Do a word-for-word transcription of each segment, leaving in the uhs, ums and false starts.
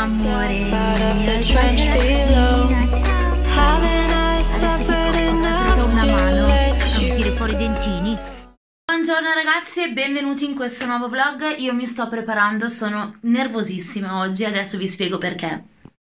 amore, adesso ti do una mano a tirare fuori i dentini. Buongiorno ragazzi e benvenuti in questo nuovo vlog. Io mi sto preparando, sono nervosissima oggi, adesso vi spiego perché.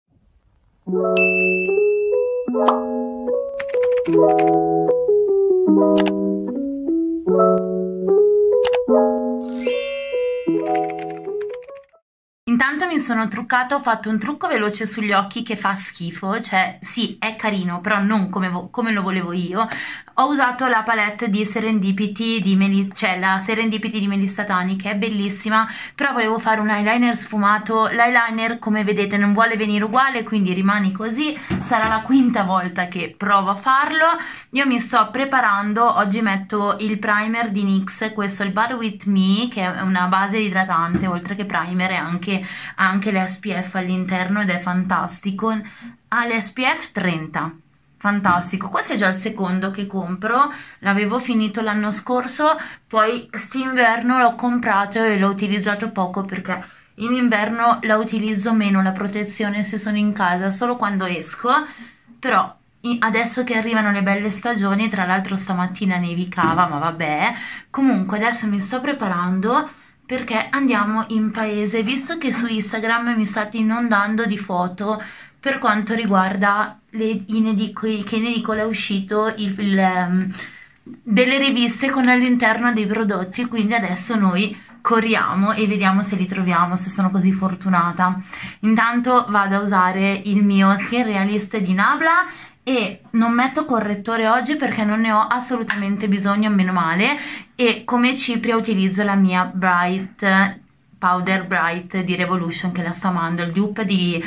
Intanto mi sono truccato, ho fatto un trucco veloce sugli occhi che fa schifo, cioè sì è carino però non come, come lo volevo io. Ho usato la palette di Serendipity, di Meli, cioè la Serendipity di Melissa Tani, che è bellissima, però volevo fare un eyeliner sfumato. L'eyeliner come vedete non vuole venire uguale, quindi rimani così, sarà la quinta volta che provo a farlo. Io mi sto preparando, oggi metto il primer di NYX, questo è il Bar With Me, che è una base idratante, oltre che primer è anche, ha anche l'S P F all'interno ed è fantastico, ha l'S P F trenta. Fantastico, questo è già il secondo che compro, l'avevo finito l'anno scorso, poi st'inverno l'ho comprato e l'ho utilizzato poco perché in inverno la utilizzo meno la protezione se sono in casa, solo quando esco, però adesso che arrivano le belle stagioni, tra l'altro stamattina nevicava, ma vabbè, comunque adesso mi sto preparando perché andiamo in paese, visto che su Instagram mi state inondando di foto per quanto riguarda le, in edico, che in edicola è uscito il, il, um, delle riviste con all'interno dei prodotti, quindi adesso noi corriamo e vediamo se li troviamo, se sono così fortunata. Intanto vado a usare il mio Skin Realist di Nabla e non metto correttore oggi perché non ne ho assolutamente bisogno, meno male, e come cipria utilizzo la mia Bright Powder Bright di Revolution, che la sto amando, il dupe di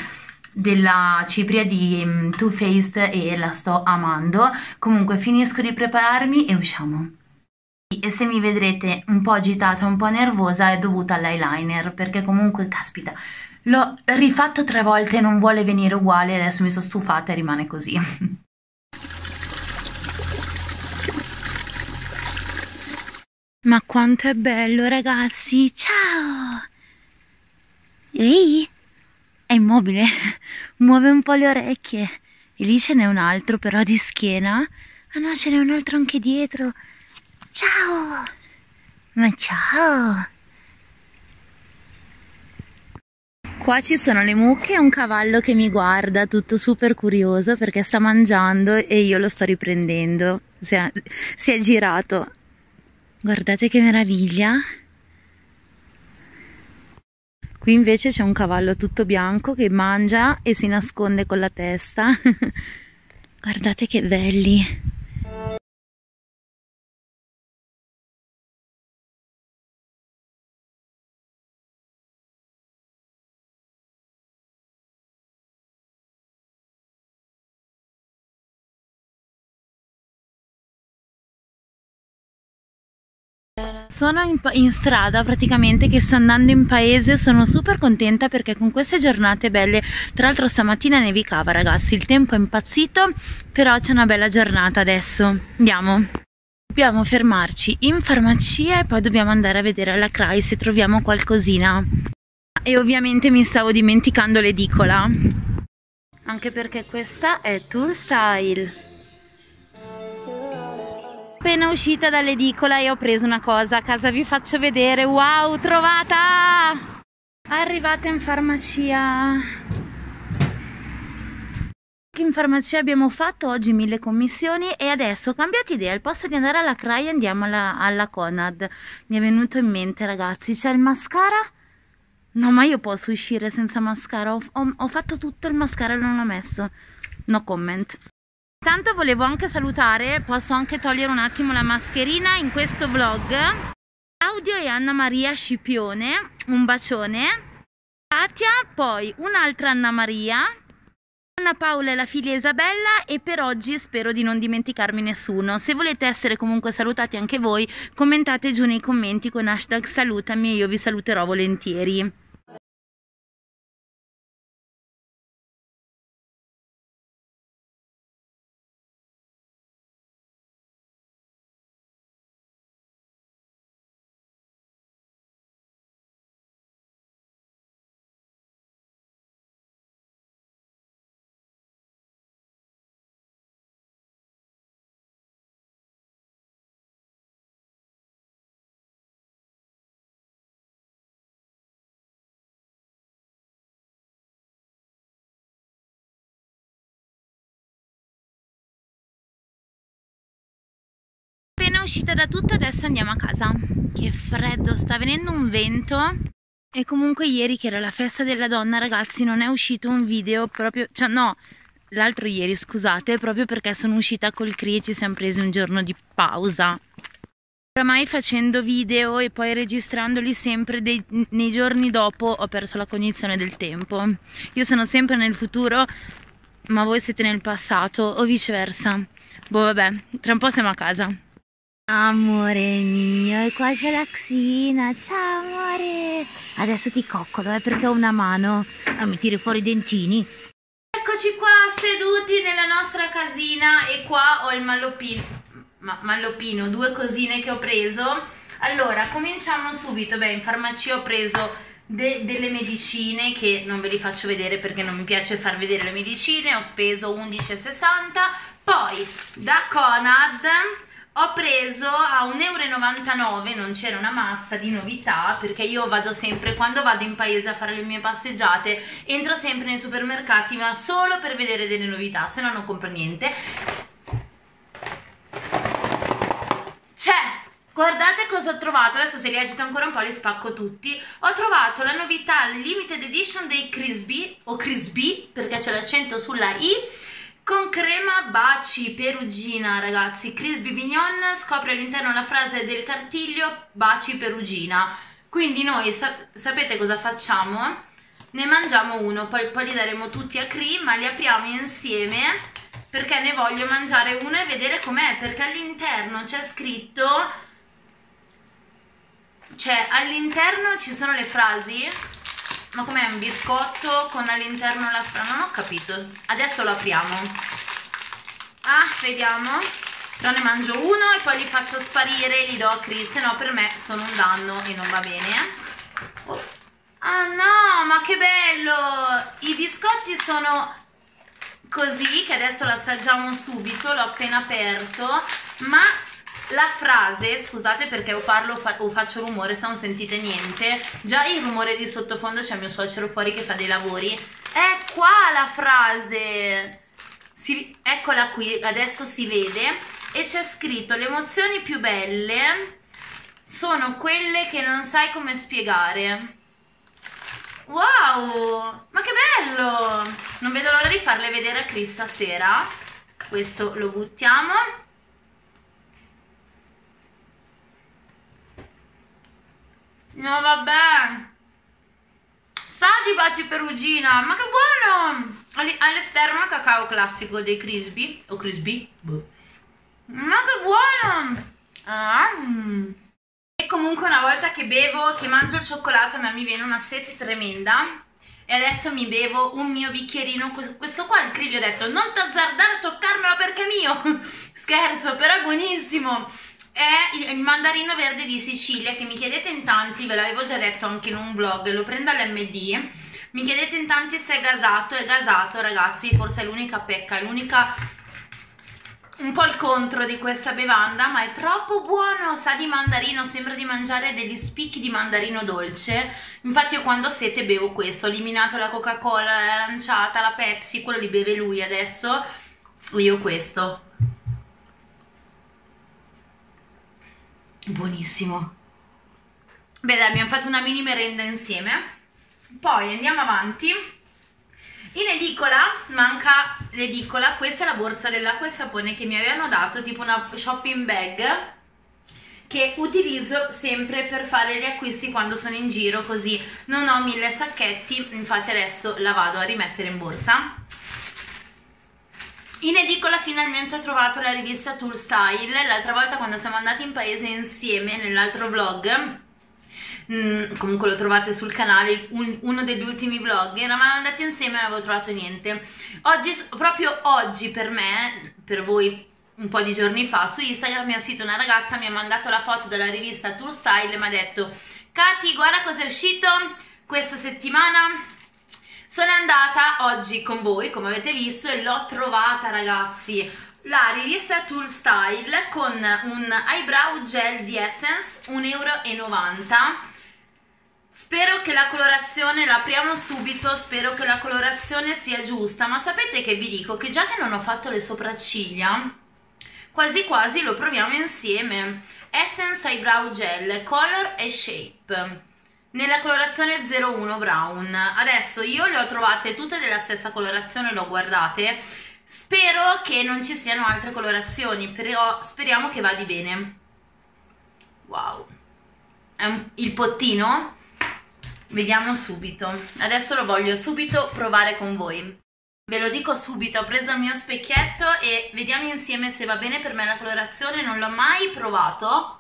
della cipria di um, Too Faced, e la sto amando. Comunque finisco di prepararmi e usciamo. E se mi vedrete un po' agitata, un po' nervosa, è dovuta all'eyeliner, perché comunque caspita l'ho rifatto tre volte e non vuole venire uguale, adesso mi sono stufata e rimane così. Ma quanto è bello ragazzi, ciao! Ehi! È immobile, muove un po' le orecchie. E lì ce n'è un altro però di schiena. Ah no, ce n'è un altro anche dietro. Ciao! Ma ciao! Qua ci sono le mucche e un cavallo che mi guarda, tutto super curioso perché sta mangiando e io lo sto riprendendo. Si è, si è girato. Guardate che meraviglia! Qui invece c'è un cavallo tutto bianco che mangia e si nasconde con la testa. Guardate che belli! Sono in, in strada praticamente, che sto andando in paese, sono super contenta perché con queste giornate belle, tra l'altro stamattina nevicava ragazzi, il tempo è impazzito, però c'è una bella giornata adesso. Andiamo, dobbiamo fermarci in farmacia e poi dobbiamo andare a vedere alla C R A I se troviamo qualcosina. E ovviamente mi stavo dimenticando l'edicola, anche perché questa è Tour Style. Appena uscita dall'edicola e ho preso una cosa, a casa vi faccio vedere. Wow, trovata! Arrivata in farmacia. In farmacia abbiamo fatto oggi mille commissioni e adesso ho cambiato idea, al posto di andare alla C R A I andiamo alla, alla Conad. Mi è venuto in mente ragazzi, c'è il mascara? No, ma io posso uscire senza mascara, ho, ho, ho fatto tutto il mascara e non l'ho messo. No comment. Tanto volevo anche salutare, posso anche togliere un attimo la mascherina in questo vlog, Claudio e Anna Maria Scipione, un bacione, Katia, poi un'altra Anna Maria, Anna Paola e la figlia Isabella, e per oggi spero di non dimenticarmi nessuno. Se volete essere comunque salutati anche voi, commentate giù nei commenti con hashtag salutami e io vi saluterò volentieri. uscita da tutto, adesso andiamo a casa. Che freddo, sta venendo un vento. E comunque ieri, che era la festa della donna, ragazzi, non è uscito un video proprio, cioè no, l'altro ieri, scusate, proprio perché sono uscita col Cri e ci siamo presi un giorno di pausa. Oramai facendo video e poi registrandoli sempre dei, nei giorni dopo ho perso la cognizione del tempo. Io sono sempre nel futuro, ma voi siete nel passato o viceversa. Boh, vabbè, tra un po' siamo a casa. Amore mio, e qua c'è la Xina. Ciao amore. Adesso ti coccolo, eh, perché ho una mano. Ah, mi tiri fuori i dentini. Eccoci qua seduti nella nostra casina e qua ho il malloppino, ma, malloppino, due cosine che ho preso. Allora, cominciamo subito. Beh, in farmacia ho preso de delle medicine che non ve li faccio vedere perché non mi piace far vedere le medicine. Ho speso undici e sessanta. Poi da Conad ho preso a un euro e novantanove, non c'era una mazza di novità, perché io vado sempre, quando vado in paese a fare le mie passeggiate, entro sempre nei supermercati, ma solo per vedere delle novità, se no non compro niente. C'è! Guardate cosa ho trovato, adesso se li agito ancora un po' li spacco tutti. Ho trovato la novità Limited Edition dei Crispy, o Crispy, perché c'è l'accento sulla I, con crema baci perugina, ragazzi. Crispy Mignon, scopre all'interno la frase del cartiglio baci perugina. Quindi noi sa sapete cosa facciamo? Ne mangiamo uno, poi, poi li daremo tutti a Cri, ma li apriamo insieme perché ne voglio mangiare uno e vedere com'è, perché all'interno c'è scritto, cioè all'interno ci sono le frasi. Ma com'è un biscotto con all'interno la frase? Non ho capito. Adesso lo apriamo. Ah, vediamo. Però ne mangio uno e poi li faccio sparire, li do a Chris, se no per me sono un danno e non va bene. Oh. Ah no, ma che bello! I biscotti sono così, che adesso lo assaggiamo subito, l'ho appena aperto, ma la frase, scusate perché o parlo o, fa o faccio rumore se non sentite niente, già il rumore di sottofondo, c'è mio suocero fuori che fa dei lavori, è qua la frase, si, eccola qui, adesso si vede e c'è scritto: le emozioni più belle sono quelle che non sai come spiegare. Wow, ma che bello! Non vedo l'ora di farle vedere a Chris stasera. Questo lo buttiamo. No, vabbè, sa di baci perugina, ma che buono! All'esterno cacao classico dei Crispy o Crispy, ma che buono! Ah. E comunque una volta che bevo, che mangio il cioccolato, a me mi viene una sete tremenda e adesso mi bevo un mio bicchierino. Questo qua il Cri gli ho detto non t'azzardare a toccarmelo perché è mio. Scherzo, però è buonissimo. È il mandarino verde di Sicilia, che mi chiedete in tanti, ve l'avevo già detto anche in un vlog, lo prendo all'M D, mi chiedete in tanti se è gasato. È gasato, ragazzi, forse è l'unica pecca, è l'unica, un po' il contro di questa bevanda, ma è troppo buono, sa di mandarino, sembra di mangiare degli spicchi di mandarino dolce. Infatti io quando ho sete bevo questo, ho eliminato la Coca-Cola, l'aranciata, la Pepsi, quello li beve lui adesso, io questo. Buonissimo. Beh dai, abbiamo fatto una mini merenda insieme. Poi andiamo avanti. In edicola manca l'edicola. Questa è la borsa dell'acqua e sapone che mi avevano dato, tipo una shopping bag che utilizzo sempre per fare gli acquisti quando sono in giro, così non ho mille sacchetti. Infatti adesso la vado a rimettere in borsa. In edicola finalmente ho trovato la rivista Tool Style. L'altra volta quando siamo andati in paese insieme, nell'altro vlog, mh, comunque lo trovate sul canale, un, uno degli ultimi vlog, eravamo andati insieme e non avevo trovato niente. Oggi, proprio oggi per me, per voi un po' di giorni fa, su Instagram mi ha scritto una ragazza, mi ha mandato la foto della rivista Tool Style e mi ha detto: Cati, guarda cosa è uscito questa settimana. Sono andata oggi con voi, come avete visto, e l'ho trovata, ragazzi, la rivista Tool Style con un eyebrow gel di Essence, un euro e novanta. Spero che la colorazione, l'apriamo subito, spero che la colorazione sia giusta, ma sapete che vi dico? Che già che non ho fatto le sopracciglia, quasi quasi lo proviamo insieme. Essence Eyebrow Gel Color e Shape nella colorazione zero uno Brown. Adesso io le ho trovate tutte della stessa colorazione, le ho guardate, spero che non ci siano altre colorazioni, però speriamo che vada bene. Wow, è un, il pottino, vediamo subito, adesso lo voglio subito provare con voi. Ve lo dico subito, ho preso il mio specchietto e vediamo insieme se va bene per me la colorazione, non l'ho mai provato.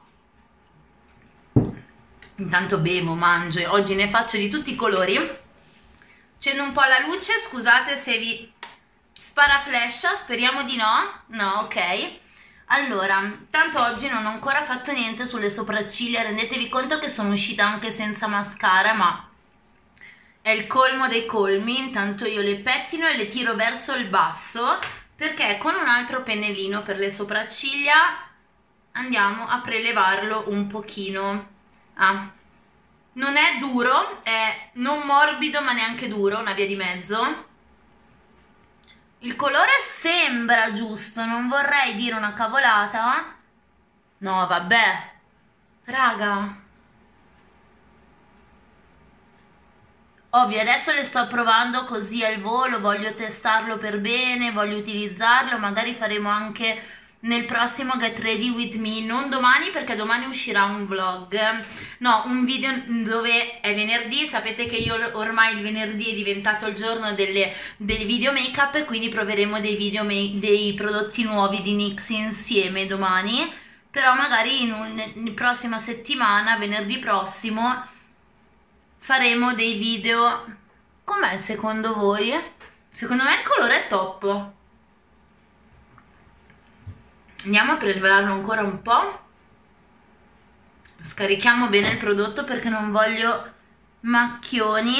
Intanto bevo, mangio e oggi ne faccio di tutti i colori. Accendo un po' la luce, scusate se vi sparaflasha, speriamo di no. No, ok. Allora, tanto oggi non ho ancora fatto niente sulle sopracciglia, rendetevi conto che sono uscita anche senza mascara, ma è il colmo dei colmi. Intanto io le pettino e le tiro verso il basso, perché con un altro pennellino per le sopracciglia andiamo a prelevarlo un pochino. Ah, non è duro, è non morbido ma neanche duro, una via di mezzo. Il colore sembra giusto, non vorrei dire una cavolata. No, vabbè, raga. Ovvio, adesso le sto provando così al volo, voglio testarlo per bene, voglio utilizzarlo, magari faremo anche nel prossimo Get Ready With Me, non domani perché domani uscirà un vlog, no, un video dove è venerdì, sapete che io ormai il venerdì è diventato il giorno delle, dei video make up e quindi proveremo dei, video make, dei prodotti nuovi di N Y X insieme domani, però magari in, un, in prossima settimana, venerdì prossimo, faremo dei video. Com'è secondo voi? Secondo me il colore è top. Andiamo a prelevarlo ancora un po', scarichiamo bene il prodotto perché non voglio macchioni.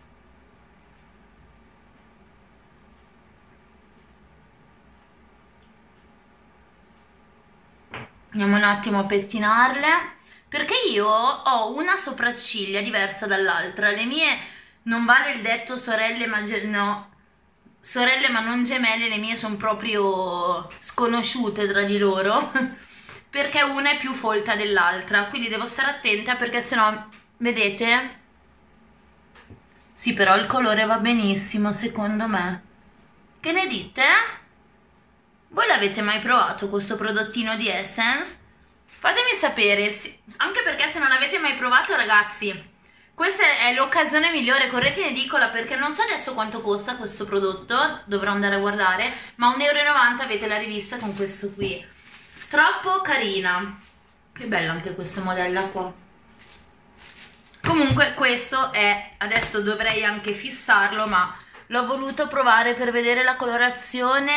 Andiamo un attimo a pettinarle, perché io ho una sopracciglia diversa dall'altra, le mie non vale il detto sorelle ma no. Sorelle ma non gemelle, le mie sono proprio sconosciute tra di loro perché una è più folta dell'altra, quindi devo stare attenta perché sennò, vedete? Sì, però il colore va benissimo secondo me. Che ne dite? Voi l'avete mai provato questo prodottino di Essence? Fatemi sapere, anche perché se non l'avete mai provato, ragazzi, questa è l'occasione migliore, correte in edicola perché non so adesso quanto costa questo prodotto, dovrò andare a guardare, ma un euro e novanta avete la rivista con questo qui. Troppo carina. Che bella anche questa modella qua. Comunque questo è, adesso dovrei anche fissarlo, ma l'ho voluto provare per vedere la colorazione.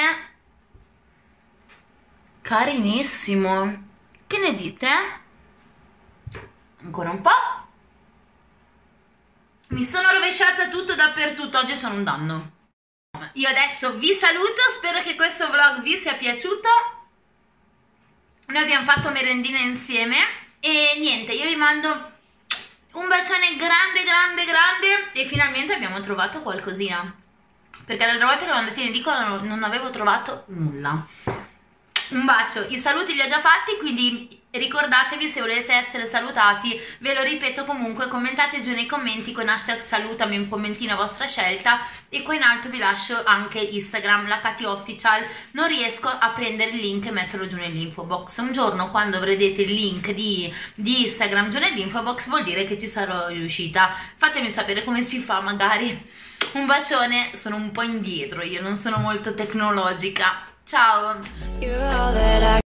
Carinissimo. Che ne dite? Ancora un po'. Mi sono rovesciata tutto dappertutto, oggi sono un danno. Io adesso vi saluto, spero che questo vlog vi sia piaciuto. Noi abbiamo fatto merendina insieme e niente, io vi mando un bacione grande grande grande e finalmente abbiamo trovato qualcosina. Perché l'altra volta che ero andata in edicola non avevo trovato nulla. Un bacio, i saluti li ho già fatti, quindi ricordatevi, se volete essere salutati, ve lo ripeto comunque, commentate giù nei commenti con hashtag salutami, un commentino a vostra scelta, e qua in alto vi lascio anche Instagram, la Katy Official. Non riesco a prendere il link e metterlo giù nell'info box. Un giorno quando vedrete il link di, di Instagram giù nell'info box vuol dire che ci sarò riuscita. Fatemi sapere come si fa magari. Un bacione, sono un po' indietro, io non sono molto tecnologica. Ciao!